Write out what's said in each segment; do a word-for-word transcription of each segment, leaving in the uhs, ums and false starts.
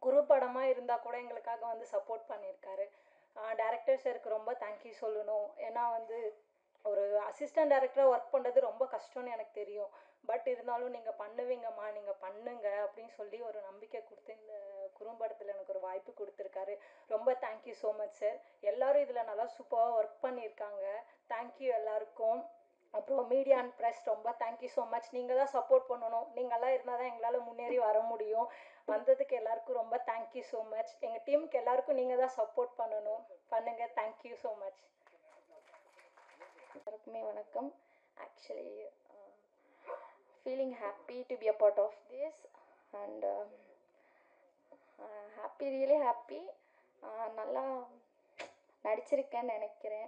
குறும்படமாக இருந்தால் கூட எங்களுக்காக வந்து சப்போர்ட் பண்ணியிருக்காரு. டைரக்டர் சாருக்கு ரொம்ப தேங்க்யூ சொல்லணும். ஏன்னா வந்து ஒரு அசிஸ்டன்ட் டைரக்டராக ஒர்க் பண்ணுறது ரொம்ப கஷ்டம்னு எனக்கு தெரியும். பட் இருந்தாலும் நீங்கள் பண்ணுவீங்கம்மா, நீங்கள் பண்ணுங்க அப்படின்னு சொல்லி ஒரு நம்பிக்கை கொடுத்து இந்த குறும்படத்தில் எனக்கு ஒரு வாய்ப்பு கொடுத்துருக்காரு. ரொம்ப தேங்க்யூ ஸோ மச் சார். எல்லோரும் இதில் நல்லா சூப்பராக ஒர்க் பண்ணியிருக்காங்க. தேங்க்யூ எல்லாருக்கும். அப்புறம் மீடியா அண்ட் ப்ரெஸ் ரொம்ப தேங்க்யூ ஸோ மச். நீங்கள் தான் சப்போர்ட் பண்ணணும். நீங்கள்லாம் இருந்தால் தான் எங்களால் முன்னேறி வர முடியும். வந்ததுக்கு எல்லாருக்கும் ரொம்ப தேங்க்யூ ஸோ மச். எங்கள் டீமுக்கு எல்லாருக்கும் நீங்கள் தான் சப்போர்ட் பண்ணணும். பண்ணுங்கள். Thank you so much. எல்லாருக்குமே வணக்கம். Actually feeling happy to be a part of this and happy, really happy. நல்லா நடிச்சிருக்கேன்னு நினைக்கிறேன்.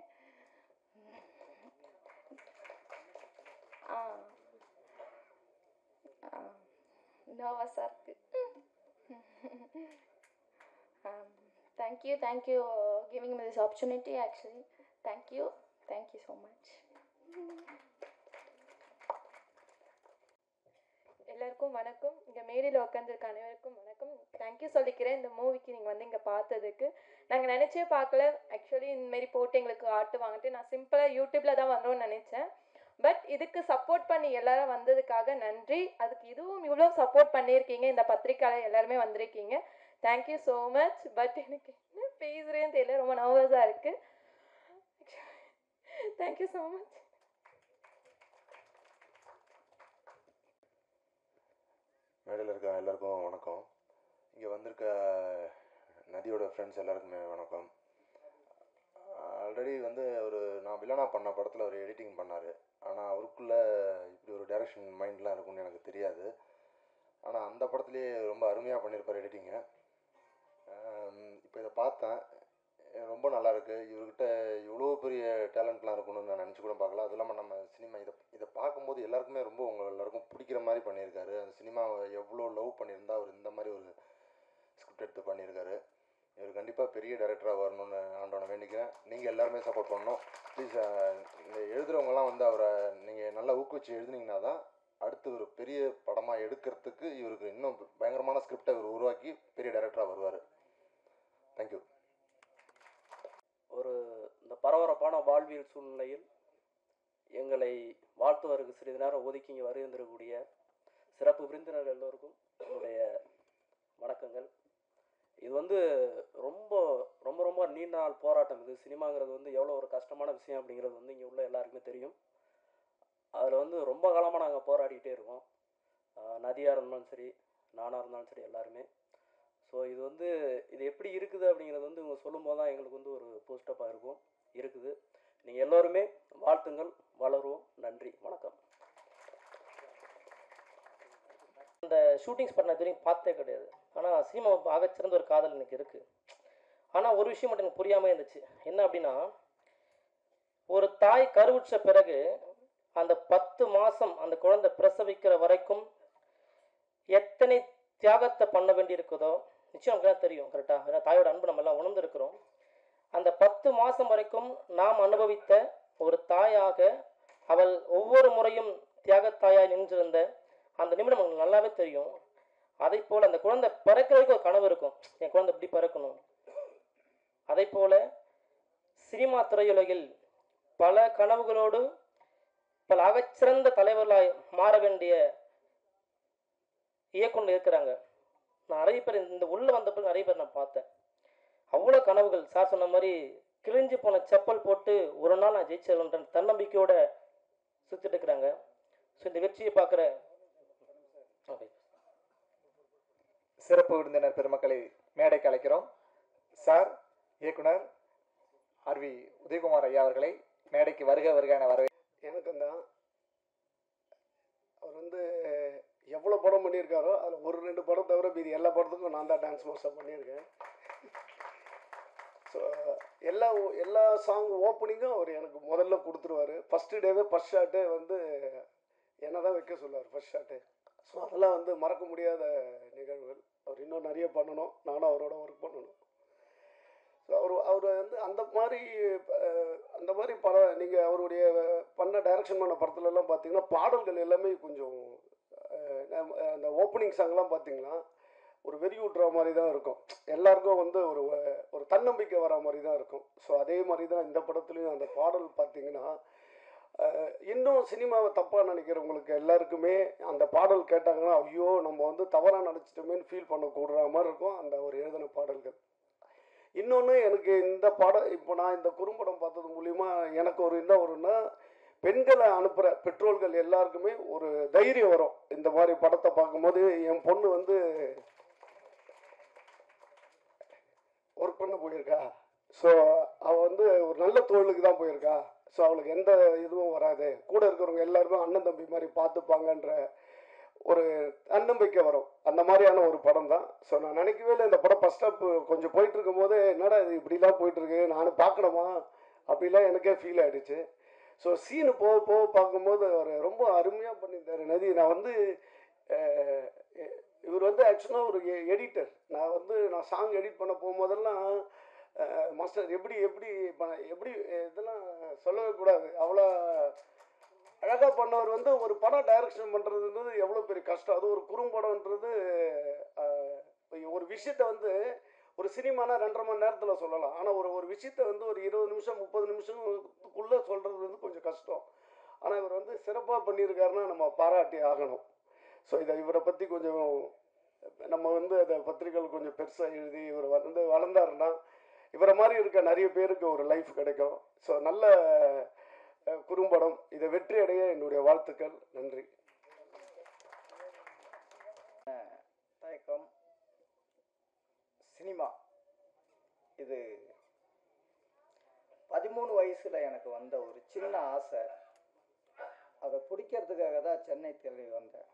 நர்வஸாக இருக்குது. Thank you thank you giving me this opportunity. Actually thank you thank you so much. எல்லாருக்கும் வணக்கம். இங்கே மேடையில் உட்காந்துருக்க அனைவருக்கும் வணக்கம். தேங்க்யூ சொல்லிக்கிறேன் இந்த மூவிக்கு நீங்கள் வந்து இங்கே பார்த்ததுக்கு. நாங்கள் நினச்சே பார்க்கல ஆக்சுவலி இந்தமாரி போட்டு எங்களுக்கு ஆட்டு வாங்கிட்டு. நான் சிம்பிளாக யூடியூப்பில் தான் வந்தோன்னு நினச்சேன். பட் இதுக்கு சப்போர்ட் பண்ணி எல்லாரும் வந்ததுக்காக நன்றி. அதுக்கு இதுவும் இவ்வளோ சப்போர்ட் பண்ணியிருக்கீங்க. இந்த பத்திரிக்கையாளர் எல்லாருமே வந்திருக்கீங்க. Thank you so much. பட் எனக்கு என்ன பேசுகிறேன்னு தெரியல, ரொம்ப நர்வஸாக இருக்குது. Thank you so much. மேடையில் இருக்க எல்லாருக்கும் வணக்கம். இங்கே வந்திருக்க நதியோட ஃப்ரெண்ட்ஸ் எல்லாருக்குமே வணக்கம். ஆல்ரெடி வந்து ஒரு நான் வில்லனா பண்ண படத்தில் ஒரு எடிட்டிங் பண்ணார். ஆனால் அவருக்குள்ளே இப்படி ஒரு டைரக்ஷன் மைண்ட்லாம் இருக்கும்னு எனக்கு தெரியாது. ஆனால் அந்த படத்துலேயே ரொம்ப அருமையாக பண்ணியிருப்பார் எடிட்டிங்கை. இப்போ இதை பார்த்தேன், ரொம்ப நல்லாயிருக்கு. இவர்கிட்ட இவ்வளோ பெரிய டேலண்ட்லாம் இருக்கணும்னு நான் நினச்சி கூட பார்க்கல. அது இல்லாமல் நம்ம சினிமா இதை இதை பார்க்கும்போது எல்லாருக்குமே ரொம்ப உங்கள் எல்லாருக்கும் பிடிக்கிற மாதிரி பண்ணியிருக்காரு. அந்த சினிமாவை எவ்வளோ லவ் பண்ணியிருந்தா அவர் இந்த மாதிரி ஒரு ஸ்கிரிப்ட் எடுத்து பண்ணியிருக்காரு. இவர் கண்டிப்பாக பெரிய டைரக்டராக வரணும்னு ஆண்டவனை வேண்டிக்கிறேன். நீங்கள் எல்லாருமே சப்போர்ட் பண்ணணும் ப்ளீஸ். இந்த எழுதுகிறவங்கலாம் வந்து அவரை நீங்கள் நல்லா ஊக்குவிச்சு எழுதுனீங்கன்னா தான் அடுத்து ஒரு பெரிய படமாக எடுக்கிறதுக்கு இவருக்கு இன்னும் பயங்கரமான ஸ்கிரிப்டை இவர் உருவாக்கி பெரிய டைரக்டராக வருவார். தேங்க்யூ. ஒரு இந்த பரபரப்பான வாழ்வியல் சூழ்நிலையில் எங்களை வாழ்த்துவதற்கு சிறிது நேரம் ஒதுக்கி இங்கே வருகின்றக்கூடிய சிறப்பு விருந்தினர் எல்லோருக்கும் என்னுடைய வணக்கங்கள். இது வந்து ரொம்ப ரொம்ப ரொம்ப நீண்ட நாள் போராட்டம். இது சினிமாங்கிறது வந்து எவ்வளோ ஒரு கஷ்டமான விஷயம் அப்படிங்கிறது வந்து இங்கே உள்ள எல்லாருக்குமே தெரியும். அதில் வந்து ரொம்ப காலமாக நாங்கள் போராடிக்கிட்டே இருக்கோம். நதியாக இருந்தாலும் சரி, நானாக இருந்தாலும் சரி, எல்லாருமே. ஸோ இது வந்து இது எப்படி இருக்குது அப்படிங்கிறது வந்து இவங்க சொல்லும்போது தான் எங்களுக்கு வந்து ஒரு பூஸ்டப்பாக இருக்கும் இருக்குது. நீங்கள் எல்லோருமே வாழ்த்துங்கள், வளருவோம். நன்றி, வணக்கம். அந்த ஷூட்டிங்ஸ் பண்ண வரைக்கும் பார்த்தே கிடையாது. ஆனால் சினிமா ஆகச்சிறந்த ஒரு காதல் எனக்கு இருக்குது. ஆனால் ஒரு விஷயம் மட்டும் எனக்கு புரியாமல் இருந்துச்சு. என்ன அப்படின்னா, ஒரு தாய் கருவுற்ற பிறகு அந்த பத்து மாதம் அந்த குழந்தை பிரசவிக்கிற வரைக்கும் எத்தனை தியாகத்தை பண்ண வேண்டி இருக்குதோ நிச்சயம் நமக்கு தெரியும். கரெக்டாக? ஏன்னா தாயோட அன்பு நம்ம எல்லாம் உணர்ந்துருக்கிறோம். அந்த பத்து மாதம் வரைக்கும் நாம் அனுபவித்த ஒரு தாயாக அவள் ஒவ்வொரு முறையும் தியாகத்தாயாய் நின்றிருந்த அந்த நிமிடம் நமக்கு நல்லாவே தெரியும். அதை போல் அந்த குழந்தை பிறக்கிற வரைக்கும் ஒரு கனவு இருக்கும், என் குழந்தை இப்படி பிறக்கணும். அதை போல சினிமா திரையுலகில் பல கனவுகளோடு பல ஆகச்சிறந்த தலைவர்களாய் மாற வேண்டிய இயக்குனர் இருக்கிறாங்க. நான் நிறைய பேர் இந்த உள்ள வந்த பிறகு நிறைய பேர் நான் பார்த்தேன். அவ்வளோ கனவுகள். சார் சொன்ன மாதிரி கிழிஞ்சு போன செப்பல் போட்டு ஒரு நாள் நான் ஜெயிச்சிருன்ற தன்னம்பிக்கையோட சுற்றிட்டு இருக்கிறாங்க. ஸோ இந்த வெற்றியை பார்க்குற சிறப்பு விருந்தினர் பெருமக்களை மேடைக்கு அழைக்கிறோம். சார் இயக்குனர் ஆர் வி உதயகுமார் ஐயா அவர்களை மேடைக்கு வருக வருக என வரவே. எனக்கும் தான் அவர் வந்து எவ்வளோ படம் பண்ணியிருக்காரோ அதில் ஒரு ரெண்டு படம் தவிர மீதி எல்லா படத்துக்கும் நான் தான் டான்ஸ் மாஸ்டர் பண்ணியிருக்கேன். ஸோ எல்லா எல்லா சாங் ஓப்பனிங்கும் அவர் எனக்கு முதல்ல கொடுத்துருவார். ஃபஸ்ட்டு டேவே ஃபஸ்ட் ஷாட்டே வந்து என்ன தான் வைக்க சொல்லுவார் ஃபஸ்ட் ஷாட்டு. ஸோ அதெல்லாம் வந்து மறக்க முடியாத நிகழ்வுகள். அவர் இன்னும் நிறைய பண்ணணும், நானும் அவரோட ஒர்க் பண்ணணும். ஸோ அவர் அவர் வந்து அந்த மாதிரி அந்த மாதிரி படம் நீங்கள் அவருடைய பண்ண டைரக்ஷன் பண்ண படத்துலலாம் பார்த்தீங்கன்னா பாடல்கள் எல்லாமே கொஞ்சம் அந்த ஓப்பனிங் சாங்லாம் பார்த்தீங்கன்னா ஒரு வெறி ஊட்டுற மாதிரி தான் இருக்கும். எல்லாருக்கும் வந்து ஒரு ஒரு தன்னம்பிக்கை வர மாதிரி தான் இருக்கும். ஸோ அதே மாதிரி தான் இந்த படத்துலையும் அந்த பாடல் பார்த்தீங்கன்னா, இன்னும் சினிமாவை தப்பாக நினைக்கிறவங்களுக்கு எல்லாருக்குமே அந்த பாடல் கேட்டாங்கன்னா, ஐயோ நம்ம வந்து தவறாக நினச்சிட்டோமேன்னு ஃபீல் பண்ணக்கூடுற மாதிரி இருக்கும் அந்த ஒரு எழுதின பாடல்கள். இன்னொன்று எனக்கு இந்த பாடம் இப்போ நான் இந்த குறும்படம் பார்த்தது மூலிமா எனக்கு ஒரு என்ன வரும்னா, பெண்களை அனுப்புகிற பெற்றோர்கள் எல்லாருக்குமே ஒரு தைரியம் வரும். இந்த மாதிரி படத்தை பார்க்கும்போது என் பொண்ணு வந்து ஒர்க் பண்ண போயிருக்கா, ஸோ அவள் வந்து ஒரு நல்ல தொழிலுக்கு தான் போயிருக்கா, ஸோ அவளுக்கு எந்த இதுவும் வராது, கூட இருக்கிறவங்க எல்லாருமே அண்ணன் தம்பி மாதிரி பார்த்துப்பாங்கன்ற ஒரு தன்னம்பிக்கை வரும். அந்த மாதிரியான ஒரு படம் தான். ஸோ நான் நினைக்கவே இல்லை இந்த படம் ஃபஸ்ட் ஸ்டாப் கொஞ்சம் போயிட்டு இருக்கும் போது என்னடா இது இப்படிலாம் போயிட்டுருக்கு, நானும் பார்க்கணுமா அப்படிலாம் எனக்கே ஃபீல் ஆகிடுச்சு. ஸோ சீனு போக போக பார்க்கும்போது அவர் ரொம்ப அருமையாக பண்ணியிருந்தார் நதி. நான் வந்து இவர் வந்து ஆக்சுவலாக ஒரு எடிட்டர். நான் வந்து நான் சாங் எடிட் பண்ண போகும்போதெல்லாம் மாஸ்டர் எப்படி எப்படி எப்படி இதெல்லாம் சொல்லவே கூடாது, அவ்வளோ அழகாக பண்ணவர். வந்து ஒரு படம் டைரக்ஷன் பண்ணுறதுன்றது எவ்வளோ பெரிய கஷ்டம். அது ஒரு குறும்படம்ன்றது ஒரு விஷயத்த வந்து ஒரு சினிமானா ரெண்டரை மணி நேரத்தில் சொல்லலாம். ஆனால் ஒரு ஒரு விஷயத்த வந்து ஒரு இருபது நிமிஷம் முப்பது நிமிஷத்துக்குள்ளே சொல்கிறது வந்து கொஞ்சம் கஷ்டம். ஆனால் இவர் வந்து சிறப்பாக பண்ணியிருக்காருன்னா நம்ம பாராட்டி ஆகணும். ஸோ இதை இவரை பற்றி கொஞ்சம் நம்ம வந்து அதை பத்திரிகைகள் கொஞ்சம் பெருசாக எழுதி இவர் வந்து வளர்ந்தாருன்னா இவரை மாதிரி இருக்க நிறைய பேருக்கு ஒரு லைஃப் கிடைக்கும். ஸோ நல்ல குறும்படம், இதை வெற்றி அடைய என்னுடைய வாழ்த்துக்கள். நன்றி. தயக்கம் சினிமா இது பதிமூணு வயசில் எனக்கு வந்த ஒரு சின்ன ஆசை. அதை பிடிக்கிறதுக்காக தான் சென்னை தேடி வந்தேன்.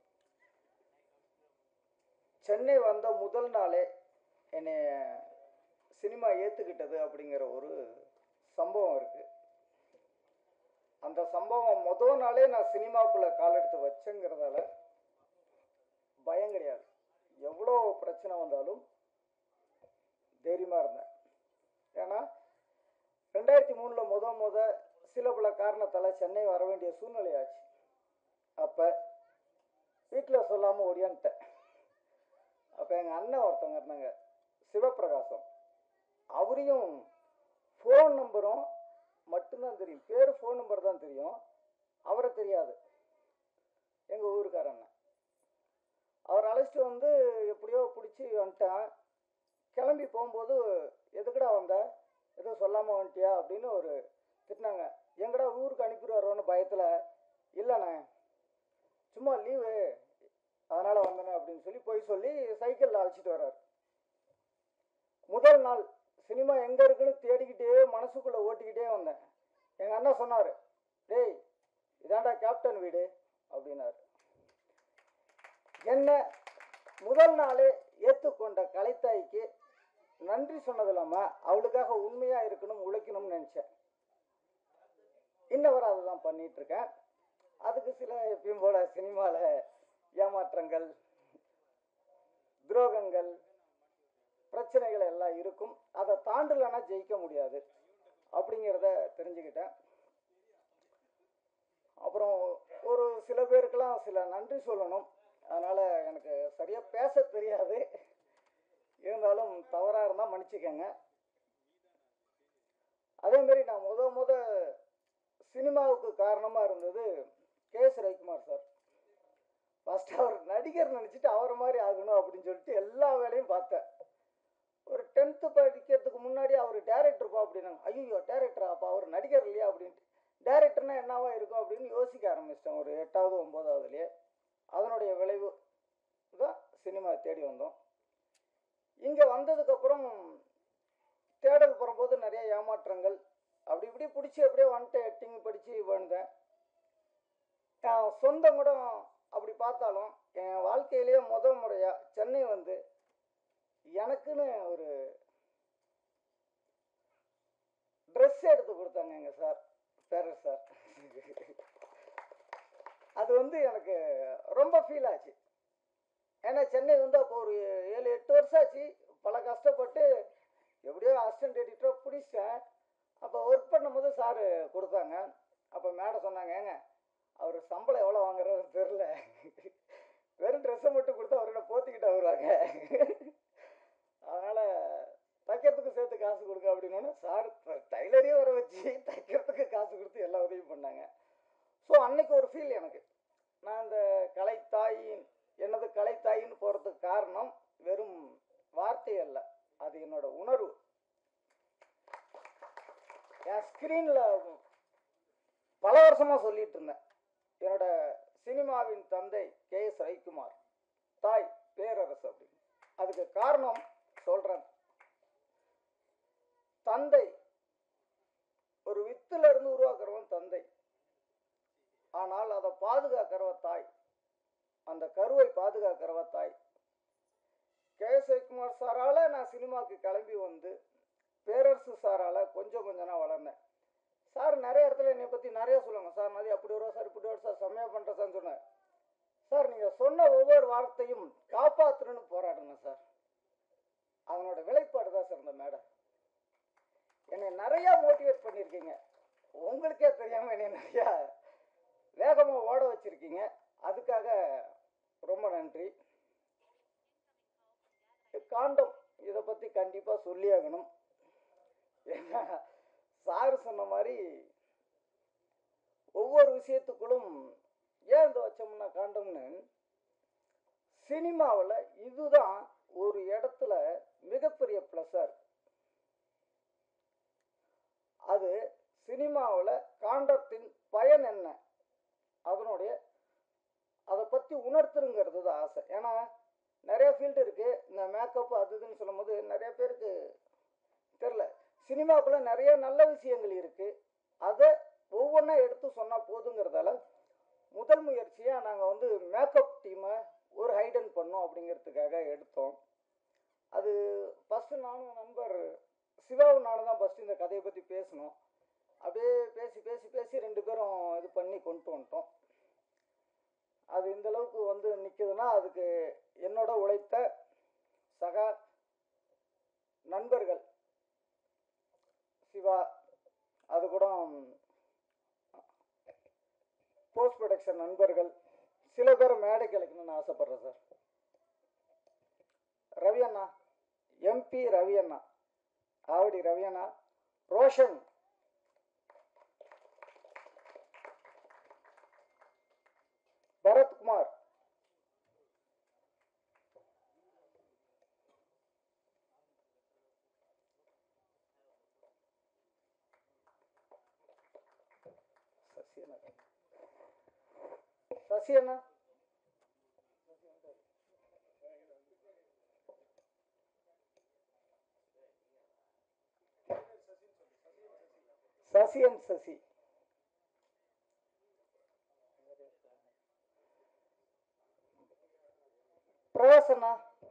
சென்னை வந்த முதல் நாளே என்னை சினிமா ஏற்றுக்கிட்டது அப்படிங்கிற ஒரு சம்பவம் இருக்குது. அந்த சம்பவம் முதல் நாளே நான் சினிமாக்குள்ளே கால் எடுத்து வச்சேங்கிறதால பயம் கிடையாது. எவ்வளோ பிரச்சனை வந்தாலும் தைரியமாக இருந்தேன். ஏன்னா ரெண்டாயிரத்தி மூணில் முத முத சில பல காரணத்தால் சென்னை வர வேண்டிய சூழ்நிலை ஆச்சு. அப்போ வீட்டில் சொல்லாமல் ஓடியான்ட்டேன். அப்போ எங்கள் அண்ணன் ஒருத்தவங்க இருந்தாங்க, சிவப்பிரகாசம். அவரையும் ஃபோன் நம்பரும் மட்டும்தான் தெரியும், பேர் ஃபோன் நம்பர் தான் தெரியும், அவரை தெரியாது. எங்கள் ஊருக்கார அண்ணன். அவர் அழைச்சிட்டு வந்து எப்படியோ பிடிச்சி வந்துட்டேன். கிளம்பி போகும்போது எதுக்குடா வந்த, எதுவும் சொல்லாமல் வந்துட்டியா அப்படின்னு ஒரு திட்டினாங்க. எங்கடா ஊருக்கு அனுப்பிடுவாரோன்னு பயத்தில், இல்லைண்ணே சும்மா லீவு அதனால் வந்தேனே அப்படின்னு சொல்லி போய் சொல்லி சைக்கிளில் அழைச்சிட்டு வர்றார். முதல் நாள் சினிமா எங்கே இருக்குன்னு தேடிக்கிட்டே மனசுக்குள்ளே ஓட்டிக்கிட்டே வந்தேன். எங்கள் அண்ணன் சொன்னார், டேய் இதாண்டா கேப்டன் வீடு அப்படின்னாரு. என்ன முதல் நாளே ஏற்றுக்கொண்ட கலைத்தாய்க்கு நன்றி சொன்னது இல்லாமல் அவளுக்காக உண்மையாக இருக்கணும், உழைக்கணும்னு நினச்சேன். இன்னவரை அதுதான் பண்ணிகிட்ருக்கேன். அதுக்கு சில எப்பயும் போல் சினிமாவில் ஏமாற்றங்கள், துரோகங்கள், பிரச்சனைகள் எல்லாம் இருக்கும். அதை தாண்டலைன்னா ஜெயிக்க முடியாது அப்படிங்கிறத தெரிஞ்சுக்கிட்டேன். அப்புறம் ஒரு சில பேருக்கெல்லாம் சில நன்றி சொல்லணும். அதனால் எனக்கு சரியாக பேச தெரியாது, இருந்தாலும் தவறாக இருந்தால் மன்னிச்சுக்கங்க. அதேமாரி நான் முத முத சினிமாவுக்கு காரணமாக இருந்தது K S Ravikumar sir. First அவர் நடிகர் நினச்சிட்டு அவரை மாதிரி ஆகணும் அப்படின்னு சொல்லிட்டு எல்லா வேலையும் பார்த்தேன். ஒரு டென்த்து படிக்கிறதுக்கு முன்னாடி அவர் டேரக்டர்ப்பா அப்படின்னாங்க. ஐயோ டேரக்டரா, அப்போ அவர் நடிகர் இல்லையா அப்படின்ட்டு. டேரக்டர்னா என்னவா இருக்கும் அப்படின்னு யோசிக்க ஆரம்பிச்சிட்டேன் ஒரு எட்டாவது ஒம்போதாவதுலேயே. அதனுடைய விளைவு தான் சினிமா தேடி வந்தோம். இங்கே வந்ததுக்கப்புறம் தேடல் போகும்போது நிறைய ஏமாற்றங்கள் அப்படி இப்படி பிடிச்சி அப்படியே வந்துட்டு எட்டிங் படித்து வந்தேன். என் சொந்தம் கூட அப்படி பார்த்தாலும் என் வாழ்க்கையிலேயே முதல் முறையாக சென்னை வந்து எனக்குன்னு ஒரு ட்ரெஸ் எடுத்து கொடுத்தாங்க எங்கள் சார், பேரர் சார். அது வந்து எனக்கு ரொம்ப ஃபீல் ஆச்சு. ஏன்னா சென்னை வந்து அப்போ ஒரு ஏழு எட்டு வருஷம் ஆச்சு. பல கஷ்டப்பட்டு எப்படியோ அசிஸ்டன்ட் எடிட்டராக பிடிச்சேன். அப்போ ஒர்க் பண்ணும்போது சார் கொடுத்தாங்க. அப்போ மேடம் சொன்னாங்க, ஏங்க அவர் சம்பளம் எவ்வளோ வாங்குறாரு தெரில, வெறும் ட்ரெஸ்ஸை மட்டும் கொடுத்தா அவரோட போத்திக்கிட்டு வருவாங்க சார் டைலரையும் வர வச்சு தைக்கிறதுக்கு காசு கொடுத்து எல்லா உதவியும் பண்ணாங்க. ஸோ அன்னைக்கு ஒரு ஃபீல் எனக்கு, நான் இந்த கலைத்தாயின் எனது கலைத்தாயின்னு போகிறதுக்கு காரணம் வெறும் வார்த்தை அல்ல, அது என்னோட உணர்வு. என் ஸ்க்ரீனில் பல வருஷமாக சொல்லிட்டு இருந்தேன், என்னோட சினிமாவின் தந்தை கே எஸ் ரவிக்குமார், தாய் பேரரசு அப்படின்னு. அதுக்கு காரணம் சொல்கிறேன். தந்தை ஒரு வித்துல இருந்து உருவாக்குறவன் தந்தை, ஆனால் அதை பாதுகாக்கிறவ தாய், அந்த கருவை பாதுகாக்கிறவ தாய். கே எஸ் ரவிக்குமார் சாரால் நான் சினிமாவுக்கு கிளம்பி வந்து பேரரசு சாரால் கொஞ்சம் கொஞ்சம் நான் வளர்ந்தேன். சார் நிறைய இடத்துல என்னை பற்றி நிறைய சொல்லுவாங்க, சார் நதி அப்படி வருவா சார் இப்படி வருவா சார் செம்மையாக பண்ணுற சார்னு சொன்னேன். சார் நீங்கள் சொன்ன ஒவ்வொரு வார்த்தையும் காப்பாற்றணும்னு போராடுங்க சார். அதனோட விளைப்பாடு தான் சார் இந்த மேடை. என்னை நிறையா மோட்டிவேட் பண்ணியிருக்கீங்க, உங்களுக்கே தெரியாமல் என்னை நிறையா வேகமாக ஓட வச்சுருக்கீங்க, அதுக்காக ரொம்ப நன்றி. காண்டம் இதை பற்றி கண்டிப்பாக சொல்லி ஆகணும். ஏன்னா சார் சொன்ன மாதிரி ஒவ்வொரு விஷயத்துக்குள்ளும் ஏன் இந்த வச்சோம்னா காண்டம்னு, சினிமாவில் இதுதான் ஒரு இடத்துல மிகப்பெரிய ப்ளஸ்ஸாக இருக்கு. அது சினிமாவில் காண்டத்தின் பயன் என்ன, அதனுடைய அதை பற்றி உணர்த்துருங்கிறது தான் ஆசை. ஏன்னா நிறைய ஃபீல்டு இருக்குது, இந்த மேக்கப் அது இதுன்னு சொல்லும் போது நிறைய பேருக்கு தெரில. சினிமாவுக்குள்ளே நிறைய நல்ல விஷயங்கள் இருக்குது, அதை ஒவ்வொன்றா எடுத்து சொன்னால் போதுங்கிறதால முதல் முயற்சியாக நாங்கள் வந்து மேக்கப் டீமை ஒரு ஹைடன் பண்ணோம் அப்படிங்கிறதுக்காக எடுத்தோம். அது ஃபஸ்ட்டு நானும் நண்பர் சிவாவும் நானும் தான் ஃபஸ்ட்டு இந்த கதையை பற்றி பேசணும். அப்படியே பேசி பேசி பேசி ரெண்டு பேரும் இது பண்ணி கொண்டு வந்துட்டோம். அது இந்த அளவுக்கு வந்து நிற்குதுன்னா அதுக்கு என்னோட உழைத்த சக நண்பர்கள் சிவா, அது கூட போஸ்ட் ப்ரொடக்ஷன் நண்பர்கள் சில பேர் மேடை கிடைக்கணும்னு ஆசைப்படுறேன் சார். ரவி அண்ணா, எம்பி ரவி அண்ணா, ஆவடி ரவி அண்ணா, ரோஷன், பரத்குமார், சசி அண்ணா, சசி அண்ட் சசி, பிரகாசண்ணா,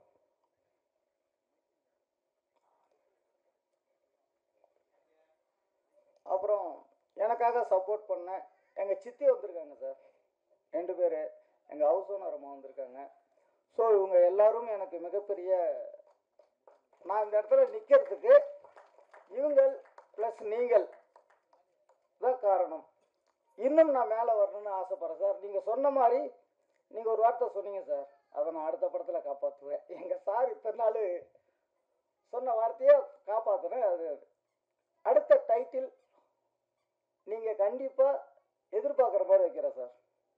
அப்புறம் எனக்காக சப்போர்ட் பண்ண எங்கள் சித்தி வந்திருக்காங்க சார், ரெண்டு பேர் எங்கள் ஹவுஸ் ஓனர் அம்மா வந்திருக்காங்க. ஸோ இவங்க எல்லாரும் எனக்கு மிகப்பெரிய, நான் இந்த இடத்துல நிற்கிறதுக்கு இவங்கள் ப்ளஸ் நீங்கள் தான் காரணம். இன்னும் நான் மேலே வரணும்னு ஆசைப்பட்றேன் சார். நீங்கள் சொன்ன மாதிரி நீங்கள் ஒரு வார்த்தை சொன்னீங்க சார், அதை நான் அடுத்த படத்தில் காப்பாற்றுவேன். எங்கள் சார் இத்தனை நாள் சொன்ன வார்த்தையை காப்பாற்றுறேன். அது அடுத்த டைட்டில் நீங்கள் கண்டிப்பாக எதிர்பார்க்குற மாதிரி வைக்கிறேன் சார்.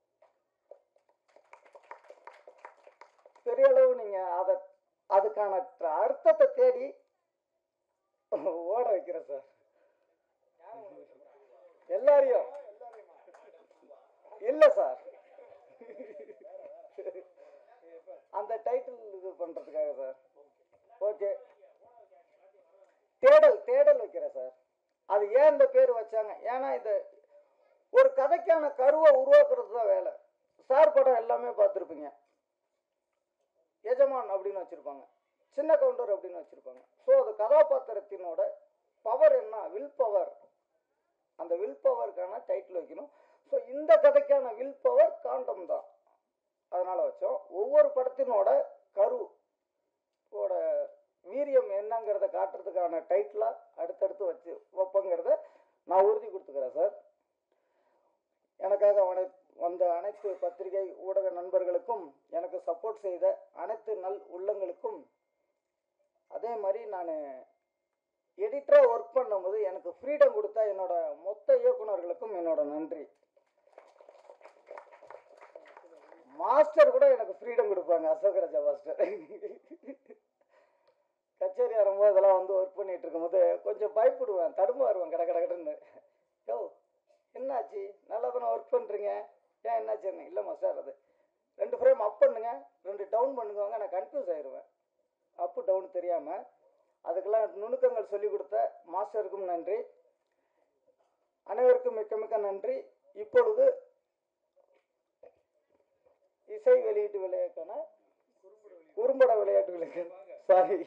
பெரிய அளவு நீங்கள் அதை அதுக்கான அர்த்தத்தை தேடி ஓட வைக்கிறேன் சார். எல்லாரையும் இல்லை சார், அந்த டைட்டில் இது பண்ணுறதுக்காக சார். ஓகே, தேடல் தேடல் வைக்கிறேன் சார். அது ஏன் இந்த பேர் வச்சாங்க, ஏன்னா இந்த ஒரு கதைக்கான கருவை உருவாக்குறது தான் வேலை. சார் படம் எல்லாமே பார்த்துருப்பீங்க, எஜமான் அப்படின்னு வச்சுருப்பாங்க, சின்ன கவுண்டர் அப்படின்னு வச்சுருப்பாங்க. ஸோ அது கதாபாத்திரத்தினோட பவர் என்ன, வில் பவர், அந்த வில் பவருக்கான டைட்டில் வைக்கணும். ஸோ இந்த கதைக்கான வில் பவர் காண்டம் தான், அதனால் வச்சோம். ஒவ்வொரு படத்தினோட கருவோட வீரியம் என்னங்கிறத காட்டுறதுக்கான டைட்டிலாக அடுத்தடுத்து வச்சு வைப்பங்கிறத நான் உறுதி கொடுத்துக்கிறேன் சார். எனக்காக அவனை வந்த அனைத்து பத்திரிகை ஊடக நண்பர்களுக்கும், எனக்கு சப்போர்ட் செய்த அனைத்து நல் உள்ளங்களுக்கும், அதே மாதிரி நான் எடிட்டராக ஒர்க் பண்ணும்போது எனக்கு ஃப்ரீடம் கொடுத்தா என்னோட மொத்த இயக்குனர்களுக்கும் என்னோட நன்றி. மாஸ்டர் கூட எனக்கு ஃப்ரீடம் கொடுப்பாங்க, அசோகராஜா மாஸ்டர். கச்சேரி வரும்போது இதெல்லாம் வந்து ஒர்க் பண்ணிட்டு இருக்கும்போது கொஞ்சம் பயப்படுவேன், தடுமாறுவேன் கட கட கடன்னு. யோ என்னாச்சு, நல்லா தானே ஒர்க் பண்ணுறீங்க, ஏன் என்னாச்சு? என்ன இல்லை மாஸ்டர், அது ரெண்டு ஃப்ரேம் அப் பண்ணுங்க, ரெண்டு டவுன் பண்ணுவாங்க, நான் கன்ஃபியூஸ் ஆயிடுவேன், அப்பு டவுன் தெரியாமல். அதுக்கெல்லாம் நுணுக்கங்கள் சொல்லிக் கொடுத்த மாஸ்டருக்கும் நன்றி. அனைவருக்கும் மிக்க மிக்க நன்றி. இப்பொழுது இசை வெளியீட்டு விளையாட்டுக்கான குறும்பட விளையாட்டு விளையாட்டு சாரி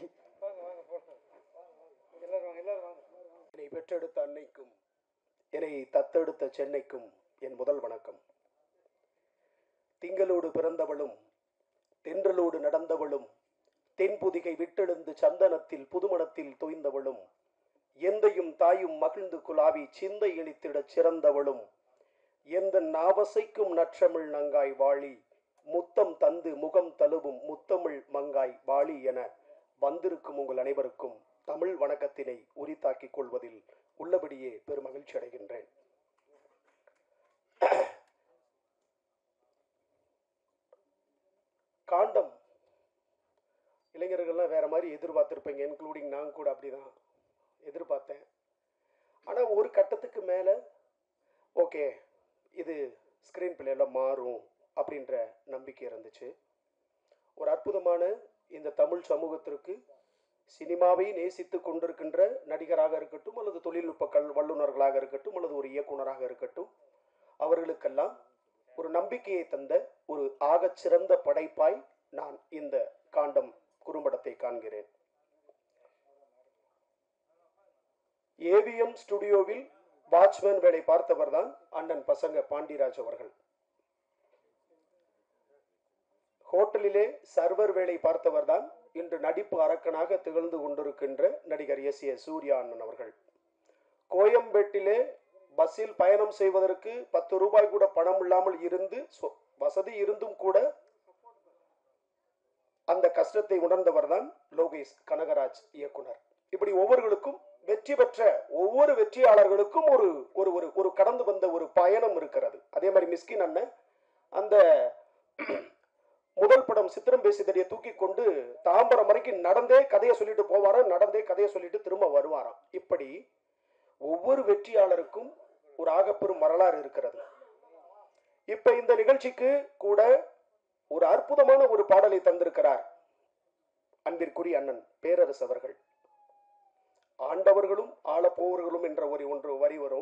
என்னை பெற்றெடுத்த அன்னைக்கும் என்னை தத்தெடுத்த சென்னைக்கும் என் முதல் வணக்கம். திங்களோடு பிறந்தவளும் தென்றலோடு நடந்தவளும் தென்புதிகை விட்டெழுந்து சந்தனத்தில் புதுமணத்தில் தோய்ந்தவளும் எந்தையும் தாயும் மகிழ்ந்து குலாவி சிந்தை இழித்திடச் சிறந்தவளும் எந்த நாவசைக்கும் நற்றமிழ் நங்காய் வாழி முத்தம் தந்து முகம் தழுவும் முத்தமிழ் மங்காய் வாழி என வந்திருக்கும் உங்கள் அனைவருக்கும் தமிழ் வணக்கத்தினை உரித்தாக்கிக் கொள்வதில் உள்ளபடியே பெருமகிழ்ச்சி அடைகின்றேன். காண்டம் இளைஞர்கள்லாம் வேற மாதிரி எதிர்பார்த்துருப்பீங்க, இன்க்ளூடிங் நான் கூட அப்படிதான் எதிர்பார்த்தேன். ஆனால் ஒரு கட்டத்துக்கு மேலே ஓகே இது ஸ்க்ரீன் பிளேல மாறும் அப்படின்ற நம்பிக்கை இருந்துச்சு. ஒரு அற்புதமான இந்த தமிழ் சமூகத்திற்கு சினிமாவை நேசித்து கொண்டிருக்கின்ற நடிகராக இருக்கட்டும் அல்லது தொழில்நுட்ப கல் வல்லுநர்களாக இருக்கட்டும் அல்லது ஒரு இயக்குனராக இருக்கட்டும், அவர்களுக்கெல்லாம் ஒரு நம்பிக்கையை தந்த ஒரு ஆகச்சிறந்த படைப்பாய் நான் இந்த காண்டம் குறும்படத்தை காண்கிறேன். ஏவிஎம் ஸ்டுடியோவில் வாட்ச்மேன் வேலை பார்த்தவர் தான் அண்ணன் பசங்க பாண்டிராஜ் அவர்கள். ஹோட்டலிலே சர்வர் வேலை பார்த்தவர் தான் இன்று நடிப்பு அரக்கனாக திகழ்ந்து கொண்டிருக்கின்ற நடிகர் எஸ் ஏ சூர்யா அண்ணன் அவர்கள். கோயம்பேட்டிலே பஸ்ஸில் பயணம் செய்வதற்கு பத்து ரூபாய் கூட பணம் இல்லாமல் இருந்து வசதி இருந்தும் கூட அந்த கஷ்டத்தை உணர்ந்தவர் தான் லோகேஷ் கனகராஜ் இயக்குனர். இப்படி ஒவ்வொருவருக்கும் வெற்றி பெற்ற ஒவ்வொரு வெற்றியாளர்களுக்கும் ஒரு ஒரு ஒரு கடந்து வந்த ஒரு பயணம் இருக்கிறது. அதே மாதிரி மிஸ்கின் அண்ணன் அந்த முதல் படம் சித்திரம் பேசிதடியை தூக்கி கொண்டு தாம்பரம் வரைக்கும் நடந்தே கதையை சொல்லிட்டு போவாராம், நடந்தே கதையை சொல்லிட்டு திரும்ப வருவாராம். இப்படி ஒவ்வொரு வெற்றியாளருக்கும் ஒரு ஆகப்பெரும் வரலாறு இருக்கிறது. இப்ப இந்த நிகழ்ச்சிக்கு கூட ஒரு அற்புதமான ஒரு பாடலை தந்திருக்கிறார் அன்பிற்குரிய அண்ணன் பேரரசு அவர்கள். ஆண்டவர்களும் ஆளப்போவர்களும் என்ற ஒரு ஒன்று வரி வரும்.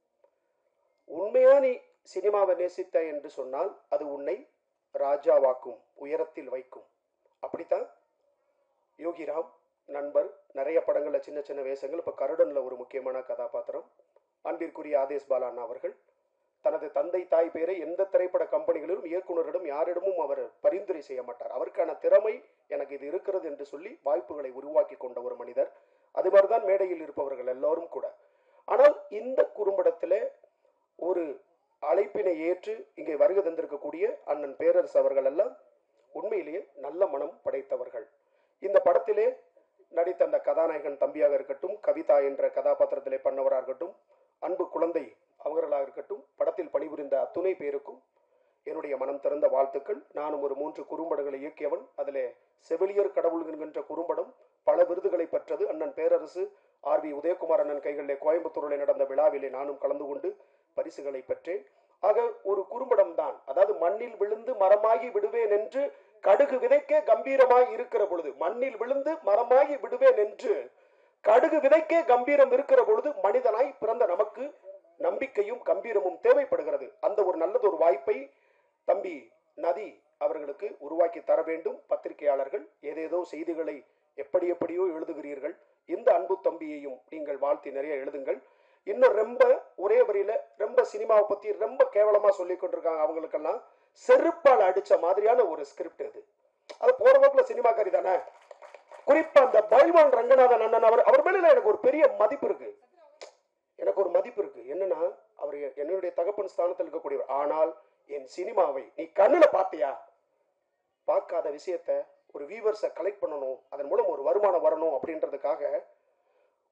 உண்மையா நீ சினிமாவை நேசித்த என்று சொன்னால் அது உன்னை ராஜாவாக்கும், உயரத்தில் வைக்கும். அப்படித்தான் யோகிராம் நண்பர் நிறைய படங்கள்ல சின்ன சின்ன வேஷங்கள், இப்ப கருடன்ல ஒரு முக்கியமான கதாபாத்திரம். அன்பிற்குரிய ஆதேஷ் பாலாண்ணா அவர்கள் தனது தந்தை தாய் பேரை எந்த திரைப்பட கம்பெனிகளிலும் இயக்குனரிடம் யாரிடமும் அவர் பரிந்துரை செய்ய மாட்டார். அவருக்கான திறமை எனக்கு இது இருக்கிறது என்று சொல்லி வாய்ப்புகளை உருவாக்கி கொண்ட ஒரு மனிதர். அது மாதிரிதான் மேடையில் இருப்பவர்கள் எல்லோரும் கூட. ஆனால் இந்த குறும்படத்திலே ஒரு அழைப்பினை ஏற்று இங்கே வருகை தந்திருக்கக்கூடிய அண்ணன் பேரரசு அவர்கள் எல்லாம் உண்மையிலேயே நல்ல மனம் படைத்தவர்கள். இந்த படத்திலே நடித்த அந்த கதாநாயகன் தம்பியாக இருக்கட்டும், கவிதா என்ற கதாபாத்திரத்திலே பண்ணவராக இருக்கட்டும், அன்பு குழந்தை அவர்களாக இருக்கட்டும், படத்தில் பணிபுரிந்த அத்துணை பேருக்கும் என்னுடைய மனம் திறந்த வாழ்த்துக்கள். நானும் ஒரு மூன்று குறும்படங்களை இயக்கியவன். அதிலே செவிலியர் கடவுள் என்கின்ற குறும்படம் பல விருதுகளை பெற்றது. அண்ணன் பேரரசு ஆர் வி உதயகுமார் அண்ணன் கைகளிலே கோயம்புத்தூரில் நடந்த விழாவிலே நானும் கலந்து கொண்டு பரிசுகளை பெற்றேன். ஆக ஒரு குறும்படம் தான், அதாவது மண்ணில் விழுந்து மரமாகி விடுவேன் என்று கடுகு விதைக்கே கம்பீரமாய் இருக்கிற பொழுது, மண்ணில் விழுந்து மரமாகி விடுவேன் என்று கடுகு விதைக்கே கம்பீரம் இருக்கிற பொழுது மனிதனாய் பிறந்த நமக்கு நம்பிக்கையும் கம்பீரமும் தேவைப்படுகிறது. அந்த ஒரு நல்லது ஒரு வாய்ப்பை தம்பி நதி அவர்களுக்கு உருவாக்கி தர வேண்டும். பத்திரிகையாளர்கள் ஏதேதோ செய்திகளை எப்படி எப்படியோ எழுதுகிறீர்கள். இந்த அன்பு தம்பியையும் நீங்கள் வாழ்த்தி நிறைய எழுதுங்கள். இன்னும் ரொம்ப ஒரே வரியில ரொம்ப சினிமாவை பத்தி ரொம்ப கேவலமா சொல்லி கொண்டிருக்காங்க. அவங்களுக்கெல்லாம் செருப்பால் அடிச்ச மாதிரியான ஒரு ஸ்கிரிப்ட் இது. அது போற போக்குல சினிமாக்காரி தானே. குறிப்பா அந்த பைல்வான் ரங்கநாதன் அண்ணன் அவர் அவர் மேல எனக்கு ஒரு பெரிய மதிப்பு இருக்கு. எனக்கு ஒரு மதிப்பு இருக்கு. என்னன்னா அவர் என்னுடைய தகப்பன் ஸ்தானத்தில் இருக்கக்கூடியவர். ஆனால் என் சினிமாவை நீ கண்ணுல பாத்தியா? பார்க்காத விஷயத்த ஒரு வியூவர்ஸை கலெக்ட் பண்ணணும், அதன் மூலம் ஒரு வருமானம் வரணும் அப்படின்றதுக்காக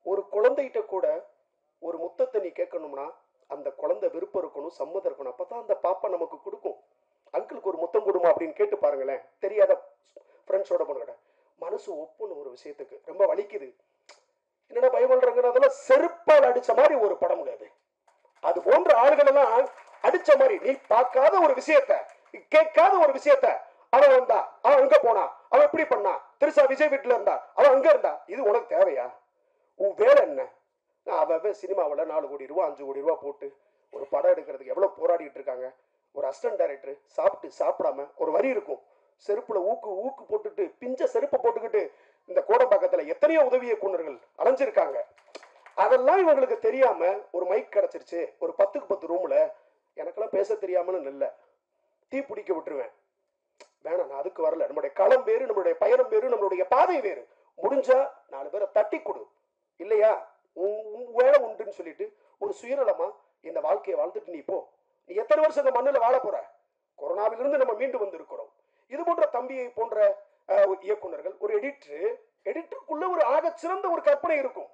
ஒரு குழந்தைகிட்ட கூட ஒரு முத்தத்தை நீ கேட்கணும்னா அந்த குழந்தை விருப்பம் இருக்கணும், சம்மதம் இருக்கணும். அப்பதான் அந்த பாப்பா நமக்கு கொடுக்கும். அங்கிளுக்கு ஒரு முத்தம் கொடுமா அப்படின்னு கேட்டு பாருங்களேன். தெரியாத ஃப்ரெண்ட்ஸோட பண்ணுங்க, மனசு ஒப்புன்னு ஒரு விஷயத்துக்கு ரொம்ப வலிக்குது. என்னடா பயப்படுறங்கிறதெல்லாம் செருப்பால் அடிச்ச மாதிரி ஒரு படம் அது. அது போன்ற ஆளுகள் எல்லாம் அடிச்ச மாதிரி நீ பார்க்காத ஒரு விஷயத்த, கேட்காத ஒரு விஷயத்த, அவன் வந்தா, அவன் அங்க போனா, அவன் எப்படி பண்ணா, திருசா விஜய் வீட்டுல இருந்தா, அவன் அங்க இருந்தா, இது உனக்கு தேவையா? உன் வேலை என்ன? அவன் சினிமாவில் நாலு கோடி ரூபா அஞ்சு கோடி ரூபா போட்டு ஒரு படம் எடுக்கிறதுக்கு எவ்வளவு போராடிட்டு இருக்காங்க. ஒரு அசிஸ்டன்ட் டைரக்டர் சாப்பிட்டு சாப்பிடாம ஒரு வரி இருக்கும், செருப்புல ஊக்கு ஊக்கு போட்டுட்டு பிஞ்ச செருப்பை போட்டுக்கிட்டு இந்த கோடம்பாக்கத்துல எத்தனையோ உதவி இயக்குனர்கள் அலைஞ்சிருக்காங்க. அதெல்லாம் இவங்களுக்கு தெரியாம ஒரு மைக் கிடைச்சிருச்சு, ஒரு பத்துக்கு பத்து ரூம்ல எனக்கெல்லாம் பேச தெரியாமன்னு இல்லை, தீ பிடிக்க விட்டுருவேன். வேணாம், நான் அதுக்கு வரல. நம்மளுடைய களம் வேறு, நம்மளுடைய பயணம் வேறு, நம்மளுடைய பாதை வேறு. முடிஞ்சா நாலு பேரை தட்டி கொடு, இல்லையா உன் வேலை உண்டுன்னு சொல்லிட்டு ஒரு சுயநலமா இந்த வாழ்க்கையை வாழ்ந்துட்டு நீ போ. நீ எத்தனை வருஷம் இந்த மண்ணில் வாழ போற? கொரோனாவிலிருந்து நம்ம மீண்டு வந்திருக்கிறோம். இது போன்ற தம்பியை போன்ற இயக்குனர்கள், ஒரு எடிட்டர், எடிட்டருக்குள்ள ஒரு ஆக சிறந்த ஒரு கற்பனை இருக்கும்.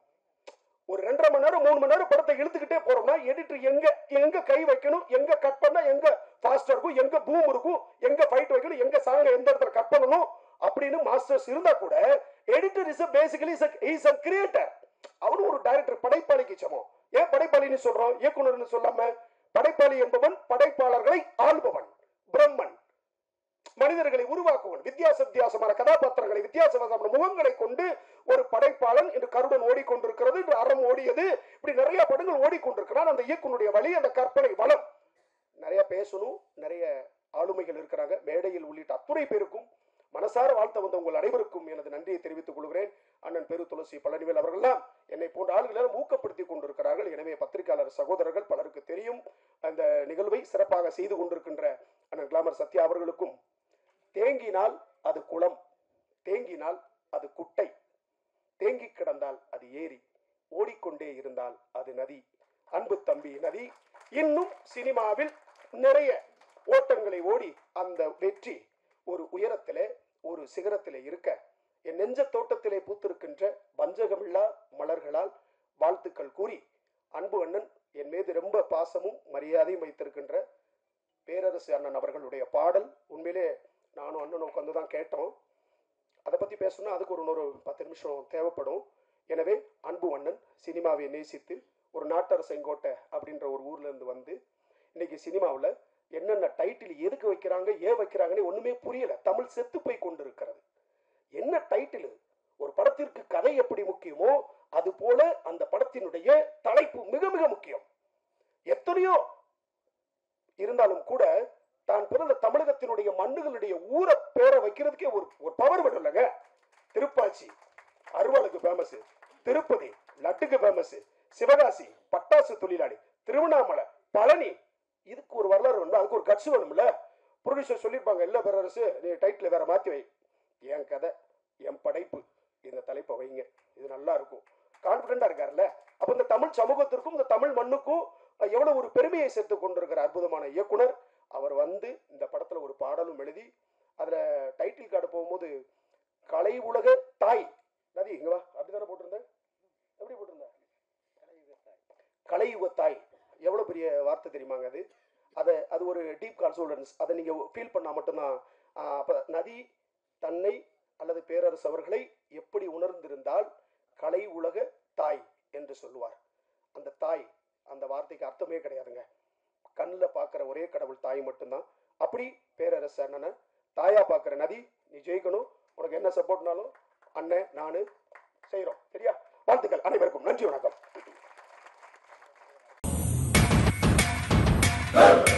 ஒரு ரெண்டரை மணி நேரம் மூணு மணி நேரம் படத்தை இழுத்துக்கிட்டே போறோம்னா எடிட்டர் எங்க எங்க கை வைக்கணும், எங்க கட் பண்ணா எங்க ஃபாஸ்டா இருக்கும், எங்க பூம் இருக்கும், எங்க ஃபைட் வைக்கணும், எங்க சாங்க எந்த இடத்துல கட் பண்ணணும் அப்படின்னு மாஸ்டர்ஸ் இருந்தா கூட editor is basically is a creator. அவனும் ஒரு டைரக்டர், படைப்பாளிக்கு சமம். ஏன் படைப்பாளின்னு சொல்றோம், இயக்குனர்னு சொல்லாம? படைப்பாளி என்பவன் படைப்பாளர்களை ஆள்பவன், பிரம்மன், மனிதர்களை உருவாக்குவன், வித்தியாச வித்தியாசமான கதாபாத்திரங்களை வித்தியாசமான முகங்களை கொண்டு ஒரு படைப்பாளன். என்று கருடன் ஓடிக்கொண்டிருக்கிறது, என்று அறம் ஓடியது, இப்படி நிறைய படங்கள் ஓடிக்கொண்டிருக்கிறான். அந்த இயக்குனுடைய வழி, அந்த கற்பனை வளம். நிறைய பேசணும், நிறைய ஆளுமைகள் இருக்கிறாங்க மேடையில் உள்ளிட்ட அத்துணை பேருக்கும் மனசார வாழ்த்த வந்த உங்கள் அனைவருக்கும் எனது நன்றியை தெரிவித்துக் கொள்கிறேன். அண்ணன் பெரு துளசி பழனிவேல் அவர்கள்லாம் என்னை போன்ற ஆளுகள் ஊக்கப்படுத்தி கொண்டிருக்கிறார்கள். எனவே பத்திரிகையாளர் சகோதரர்கள் பலருக்கு தெரியும். அந்த நிகழ்வை சிறப்பாக செய்து கொண்டிருக்கின்ற அண்ணன் கிளாமர் சத்யா அவர்களுக்கும், தேங்கினால் அது குளம், தேங்கினால் அது குட்டை, தேங்கி கிடந்தால் அது ஏரி, ஓடிக்கொண்டே இருந்தால் அது நதி. அன்பு தம்பி நதி இன்னும் சினிமாவில் நிறைய ஓட்டங்களை ஓடி அந்த வெற்றி ஒரு உயரத்திலே ஒரு சிகரத்திலே இருக்க என் நெஞ்ச தோட்டத்திலே பூத்திருக்கின்ற வஞ்சகமில்லா மலர்களால் வாழ்த்துக்கள் கூறி, அன்பு அண்ணன் என் மீது ரொம்ப பாசமும் மரியாதையும் வைத்திருக்கின்ற பேரரசு அண்ணன் அவர்களுடைய பாடல், உண்மையிலே நானும் அண்ணனும் உட்காந்து தான் கேட்டோம். அதை பற்றி பேசணும்னா அதுக்கு ஒரு இன்னொரு பத்து நிமிஷம் தேவைப்படும். எனவே அன்பு அண்ணன் சினிமாவை நேசித்து ஒரு நாட்டர செங்கோட்டை அப்படின்ற ஒரு ஊர்ல இருந்து வந்து இன்னைக்கு சினிமாவில் என்னென்ன டைட்டில் எதுக்கு வைக்கிறாங்க, ஏன் வைக்கிறாங்கன்னு ஒண்ணுமே புரியல. தமிழ் செத்து போய் கொண்டிருக்கிறது. என்ன டைட்டில்? ஒரு படத்திற்கு கதை எப்படி முக்கியமோ அது போல அந்த படத்தினுடைய தலைப்பு மிக மிக முக்கியம். எத்தனையோ இருந்தாலும் கூட தான் பிறந்த தமிழகத்தினுடைய மண்ணுகளுடைய ஊரை பேரை வைக்கிறதுக்கே ஒரு ஒரு பவர் வேணும் இல்லைங்க. திருப்பாச்சி அருவாளுக்கு ஃபேமஸ், திருப்பதி லட்டுக்கு ஃபேமஸ், சிவகாசி பட்டாசு தொழிலாளி, திருவண்ணாமலை, பழனி, இதுக்கு ஒரு வரலாறு வேணும், அதுக்கு ஒரு கட்சி வேணும்ல. ப்ரொடியூசர் சொல்லியிருப்பாங்க, இல்லை பேரரசு நீ டைட்டில் வேற மாற்றி வை, என் கதை என் படைப்பு, இந்த தலைப்பை வைங்க, இது நல்லா இருக்கும். கான்ஃபிடண்டா இருக்காருல்ல. அப்போ இந்த தமிழ் சமூகத்திற்கும் இந்த தமிழ் மண்ணுக்கும் எவ்வளவு ஒரு பெருமையை சேர்த்து கொண்டிருக்கிற அற்புதமான இயக்குனர் அவர் வந்து இந்த படத்துல ஒரு பாடலும் எழுதி அதுல டைட்டில் கார்டு போகும்போது கலை உலக தாய் நதி இங்க வா அப்படித்தானே போட்டிருந்தேன். எப்படி போட்டிருந்தேன்? கலையுக தாய். எவ்வளவு பெரிய வார்த்தை தெரியுமாங்க அது. அதை அது ஒரு டீப் கான்சோலன்ஸ். அதை நீங்க ஃபீல் பண்ணா மட்டும்தான். அப்ப நதி தன்னை அல்லது பேரரசு அவர்களை எப்படி உணர்ந்திருந்தால் கலை உலக தாய் என்று சொல்லுவார். அந்த தாய் அந்த வார்த்தைக்கு அர்த்தமே கிடையாதுங்க. கண்ணில் பார்க்குற ஒரே கடவுள் தாய் மட்டும்தான். அப்படி பேரரசு அண்ணனை தாயா பார்க்குற நதி, நீ ஜெயிக்கணும், உனக்கு என்ன சப்போர்ட்னாலும் அண்ணன் நானு செய்கிறோம். சரியா? வாழ்த்துக்கள் அனைவருக்கும். நன்றி, வணக்கம்.